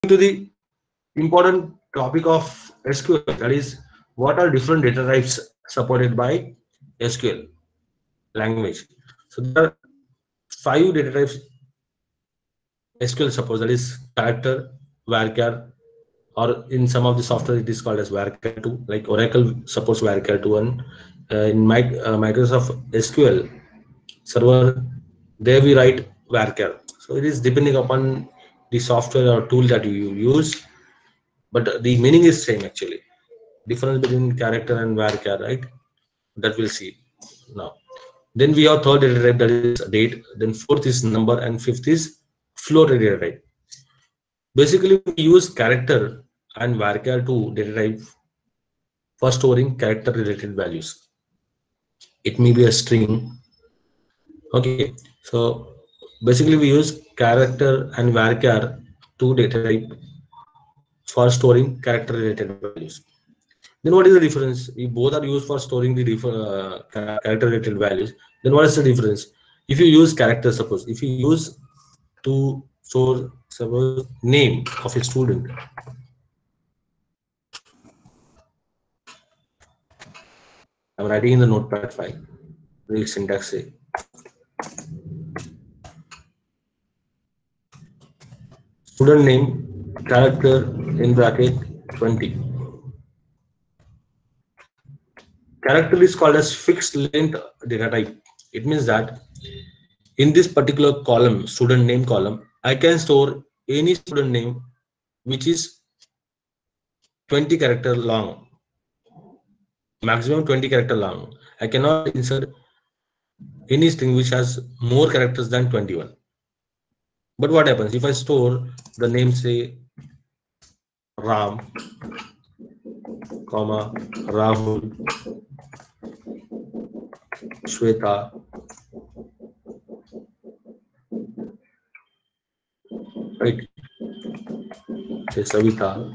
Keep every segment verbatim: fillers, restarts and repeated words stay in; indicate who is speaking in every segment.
Speaker 1: to the important topic of S Q L, that is, what are different data types supported by S Q L language. So there are five data types S Q L supports, that is character, varchar, or in some of the software it is called as varchar two. Like Oracle supports varchar two, and uh, in my, uh, Microsoft S Q L server, there we write varchar. So it is depending upon the software or tool that you use, but the meaning is same actually. Difference between character and varchar, right? That we'll see now. Then we have third data type, that is date. Then fourth is number, and fifth is float data type. Basically, we use character and varchar two data type for storing character related values. It may be a string. Okay, so basically we use character and varchar two data type for storing character related values. Then what is the difference? If both are used for storing the uh, character related values, then what is the difference? If you use character, suppose if you use to store suppose name of a student, I'm writing in the notepad file, the syntax say student name character in bracket twenty. Character is called as fixed length data type. It means that in this particular column, student name column, I can store any student name which is twenty character long, maximum twenty character long. I cannot insert any string which has more characters than twenty-one. But what happens if I store the name, say Ram, comma Rahul, Shweta, right? Say Savita,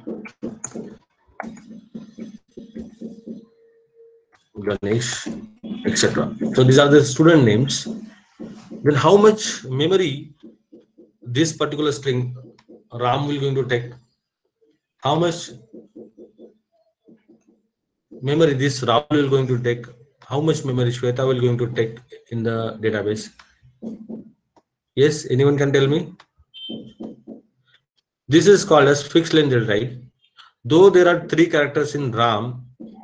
Speaker 1: Ganesh, et cetera. So these are the student names. Then how much memory this particular string Ram will going to take? How much memory this Rahul will going to take? How much memory Shweta will going to take in the database? Yes, anyone can tell me? This is called as fixed length data type. Though there are three characters in Ram,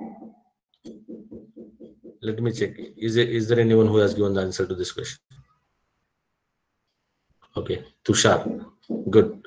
Speaker 1: let me check. Is there, is there anyone who has given the answer to this question? Okay, Tushar, good.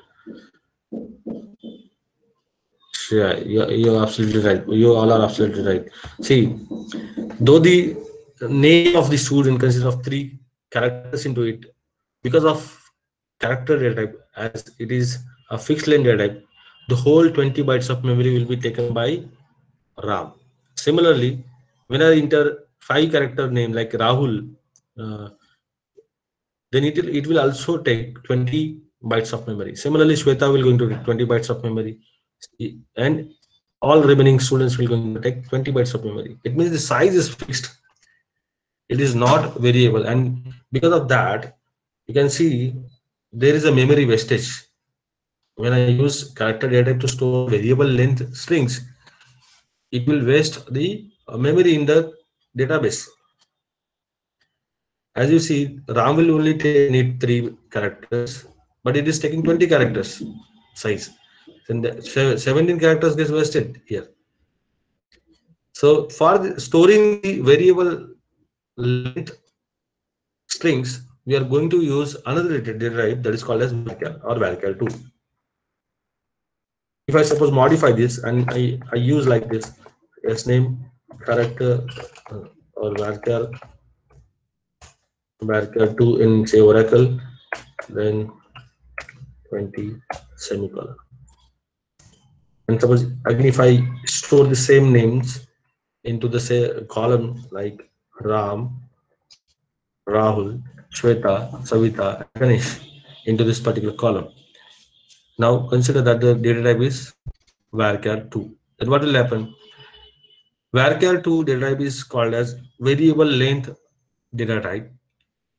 Speaker 1: Yeah, you're, you're absolutely right. You all are absolutely right. See, though the name of the student consists of three characters into it, because of character data type, as it is a fixed length data type, the whole twenty bytes of memory will be taken by Ram. Similarly, when I enter five character name like Rahul, uh, then it will, it will also take twenty bytes of memory. Similarly, Shweta will going to take twenty bytes of memory, and all remaining students will going to take twenty bytes of memory. It means the size is fixed. It is not variable, and because of that, you can see there is a memory wastage. When I use character data type to store variable length strings, it will waste the memory in the database. As you see, Ram will only take, need three characters, but it is taking twenty characters size. Then the seventeen characters gets wasted here. So for the, storing the variable length strings, we are going to use another data type that is called as varchar or varchar two. If I suppose modify this and I, I use like this, s name character uh, or varchar varchar two in say Oracle, then twenty semicolon. And suppose again if I store the same names into the say column like Ram, Rahul, Shweta, Savita, and Ganesh into this particular column. Now consider that the data type is varchar two. Then what will happen? Varchar two data type is called as variable length data type.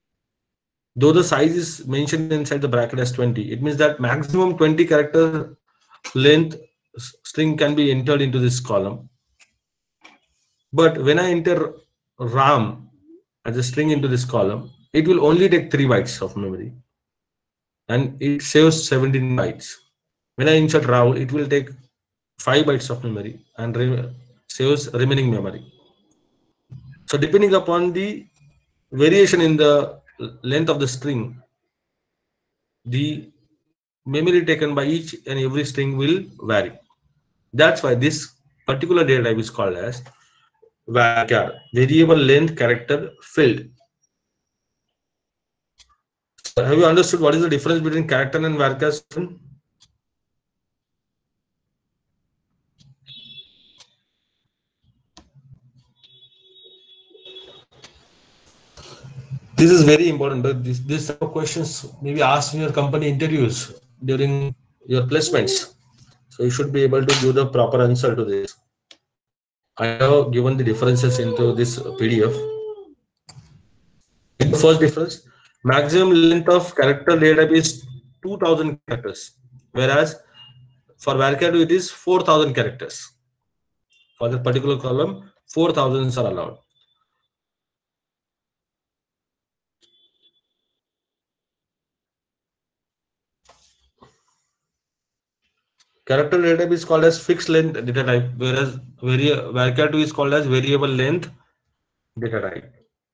Speaker 1: Though the size is mentioned inside the bracket as twenty, it means that maximum twenty characters length string can be entered into this column. But when I enter RAM as a string into this column, it will only take three bytes of memory and it saves seventeen bytes. When I insert Rahul, it will take five bytes of memory and re saves remaining memory. So depending upon the variation in the length of the string, the memory taken by each and every string will vary. That's why this particular data type is called as varchar, variable length character field. So have you understood what is the difference between character and varchar? This is very important. But this this type of questions maybe asked in your company interviews during your placements. So you should be able to give the proper answer to this. I have given the differences into this P D F. In the first difference, maximum length of character data type is two thousand characters, whereas for varchar it is four thousand characters. For the particular column, four thousands are allowed. Character data type is called as fixed length data type, whereas varchar two is called as variable length data type.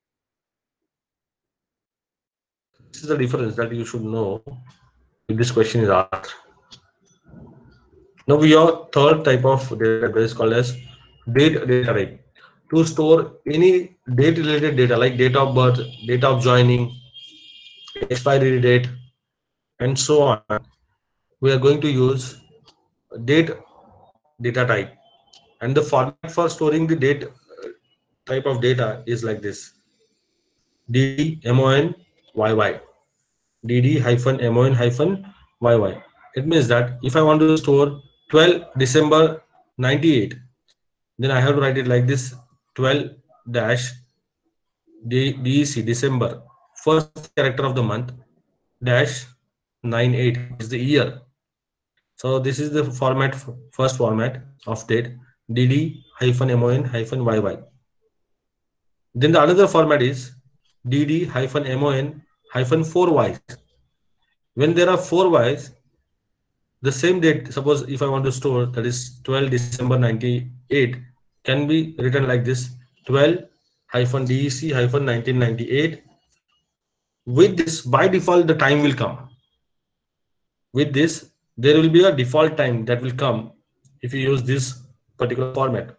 Speaker 1: This is the difference that you should know if this question is asked. Now we have third type of data type is called as date data type. To store any date related data like date of birth, date of joining, expiry date, and so on, we are going to use date data type. And the format for storing the date type of data is like this: D D mon yy, D D hyphen mon hyphen yy. It means that if I want to store twelve December ninety-eight, then I have to write it like this: twelve dash D C December, first character of the month, dash ninety-eight is the year. So this is the format, first format of date, D D hyphen mon hyphen yy. Then the another format is D D hyphen mon hyphen four y. When there are four y's, the same date, suppose if I want to store, that is twelve December ninety-eight, can be written like this: twelve hyphen D C hyphen nineteen ninety-eight. With this, by default, the time will come. With this, there will be a default time that will come if you use this particular format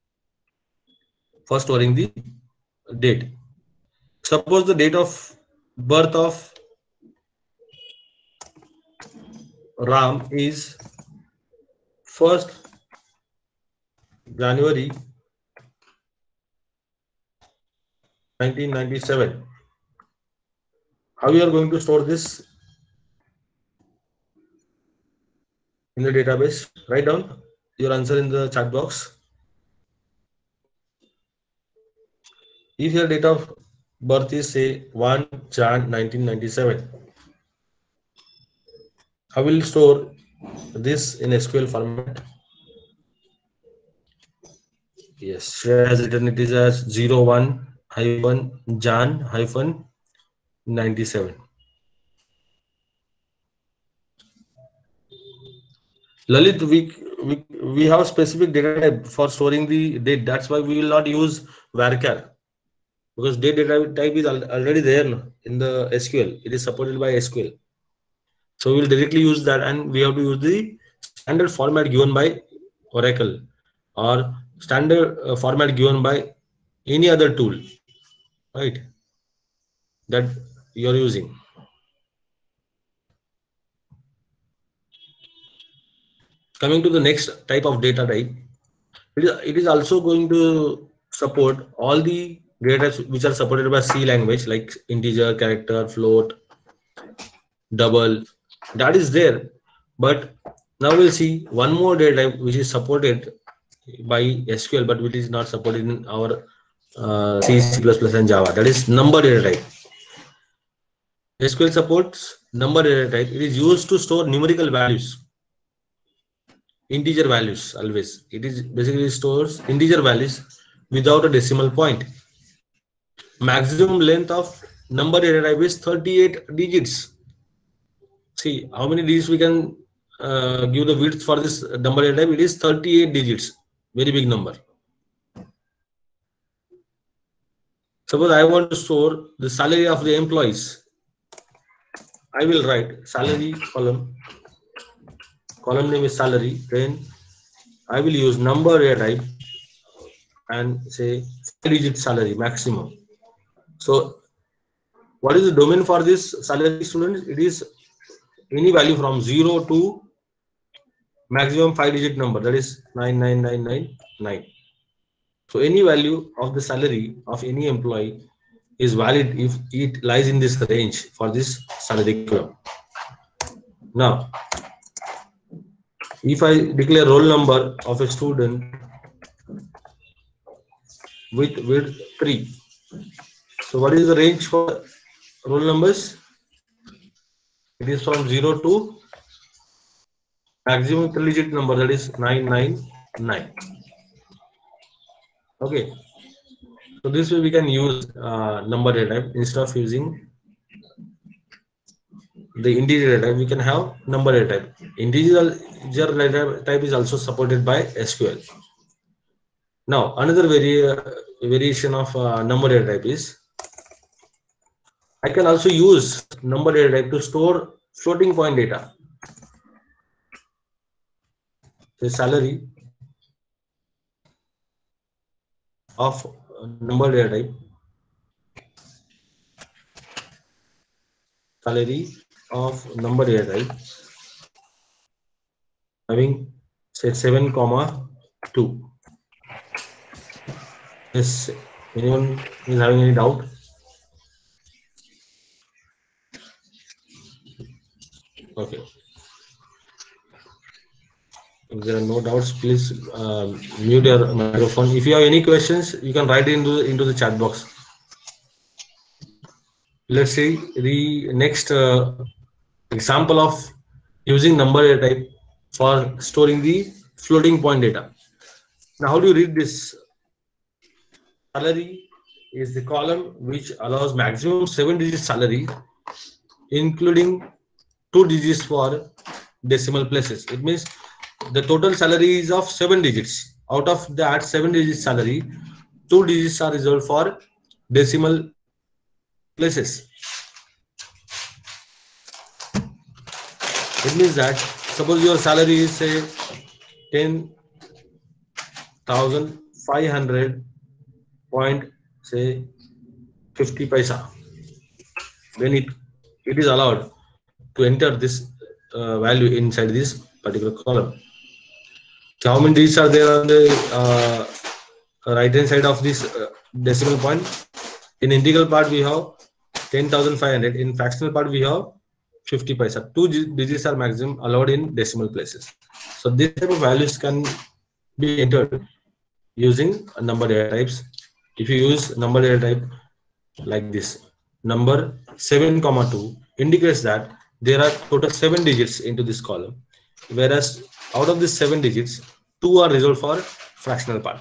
Speaker 1: for storing the date. Suppose the date of birth of Ram is first January nineteen ninety-seven. How you are going to store this in the database? Write down your answer in the chat box. If your date of birth is say first January nineteen ninety-seven, I will store this in S Q L format. Yes, Shreya has written it is as zero one hyphen Jan hyphen ninety-seven. Lalit, we, we we have specific data type for storing the date. That's why we will not use varchar, because date data type is already there in the S Q L. It is supported by S Q L. So we will directly use that, and we have to use the standard format given by Oracle or standard uh, format given by any other tool, right, that you are using. Coming to the next type of data type, it is, it is also going to support all the data types which are supported by C language, like integer, character, float, double. That is there, but now we'll see one more data type which is supported by S Q L, but which is not supported in our uh, C, C plus plus, and Java. That is number data type. S Q L supports number data type. It is used to store numerical values. integer values always. It is basically stores integer values without a decimal point. Maximum length of number data type is thirty-eight digits. See how many digits we can uh, give the width for this number data type. It is thirty-eight digits. Very big number. Suppose I want to store the salary of the employees. I will write salary column. Column name is salary. Then I will use number data type and say five digit salary maximum. So what is the domain for this salary, students? It is any value from zero to maximum five digit number, that is nine nine nine nine nine. So any value of the salary of any employee is valid if it lies in this range for this salary column. Now, if I declare roll number of a student with width three, so what is the range for roll numbers? It is from zero to maximum three digit number, that is nine nine nine. Okay, so this way we can use uh, number data type instead of using the integer data type. We can have number data type. Integer data type is also supported by S Q L. Now another vari uh, variation of uh, number data type is I can also use number data type to store floating point data. The salary of number data type, salary of number data type having say seven comma two. Yes, anyone is having any doubt? Okay. If there are no doubts, please uh, mute your microphone. If you have any questions, you can write into into the chat box. Let's see the next uh, example of using number data type for storing the floating point data. Now, how do you read this? Salary is the column which allows maximum seven digit salary, including two digits for decimal places. It means the total salary is of seven digits. Out of that seven digit salary, two digits are reserved for decimal places. It means that suppose your salary is say ten thousand five hundred point say fifty paisa, then it it is allowed to enter this uh, value inside this particular column. So how many digits are there on the uh, right hand side of this uh, decimal point? In integral part we have ten thousand five hundred. In fractional part we have fifty paisa. Two digits are maximum allowed in decimal places. So this type of values can be entered using number data types. If you use number data type like this, number seven comma two indicates that there are total seven digits into this column, whereas out of these seven digits, two are reserved for fractional part.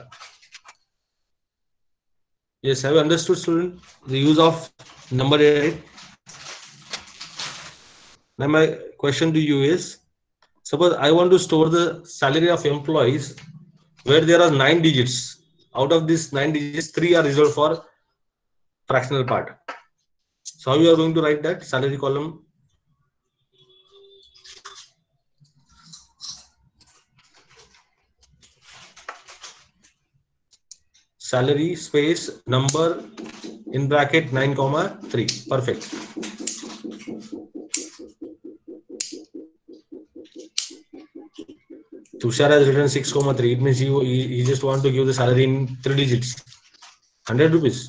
Speaker 1: Yes, have you understood, student, the use of number data type? Now my question to you is, suppose I want to store the salary of employees where there are nine digits. Out of these nine digits, three are reserved for fractional part. So how you are going to write that salary column? Salary space number in bracket nine comma three. Perfect. Tushar has written six comma three. It means you he just want to give the salary in three digits. one hundred rupees.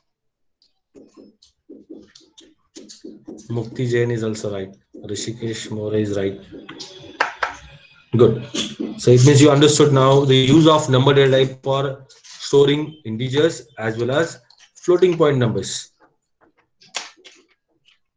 Speaker 1: Mukti Jain is also right. Rishikesh More is right. Good. So it means you understood now the use of number data type for storing integers as well as floating point numbers.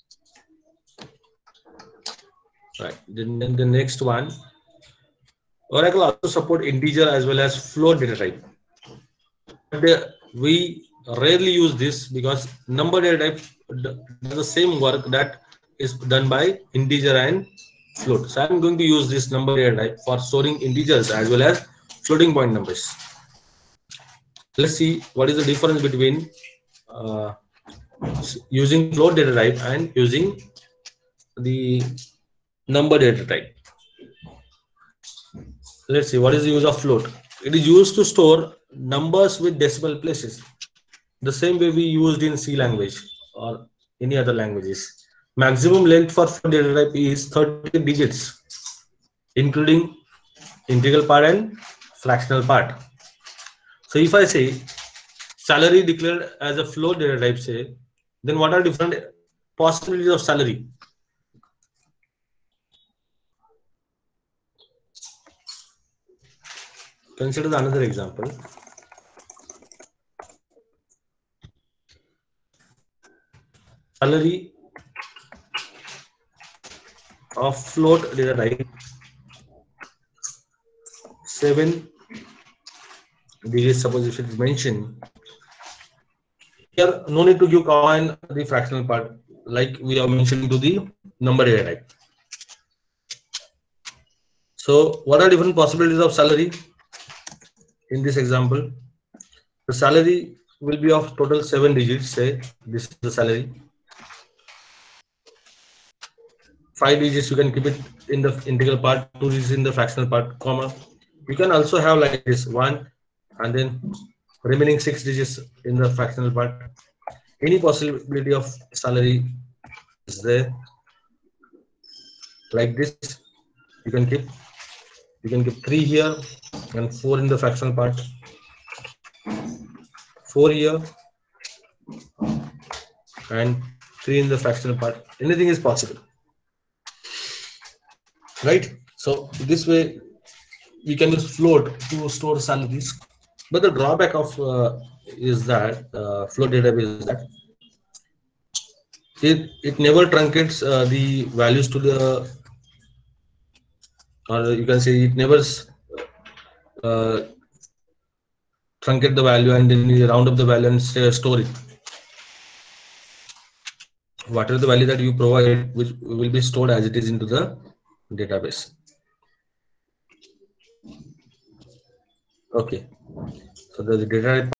Speaker 1: Right. Then, then the next one. Oracle also support integer as well as float data type. But uh, we rarely use this because number data type does the same work that is done by integer and float. So I'm going to use this number data type for storing integers as well as floating point numbers. Let's see what is the difference between uh, using float data type and using the number data type. Let's see what is the use of float. It is used to store numbers with decimal places, the same way we used in C language or any other languages. Maximum length for float data type is thirty digits, including integral part and fractional part. So if I say salary declared as a float data type, say, then what are different possibilities of salary? Consider another example. Salary of float data type seven digits, suppose if it is mentioned here, no need to give comma in the fractional part like we are mentioning to the number data type. So what are different possibilities of salary in this example? The salary will be of total seven digits, say this is the salary. Five digits you can keep it in the integral part, two digits in the fractional part, comma. You can also have like this one and then remaining six digits in the fractional part. Any possibility of salary is there. Like this, you can keep you can keep three here and four in the fractional part, four here and three in the fractional part. Anything is possible, right? So this way we can use float to store salaries. But the drawback of uh, is that uh, float database is that it it never truncates uh, the values to the, or you can say it never uh, truncate the value and then you round up the value and say, store it. Whatever the value that you provide, which will be stored as it is into the database. Okay, so the data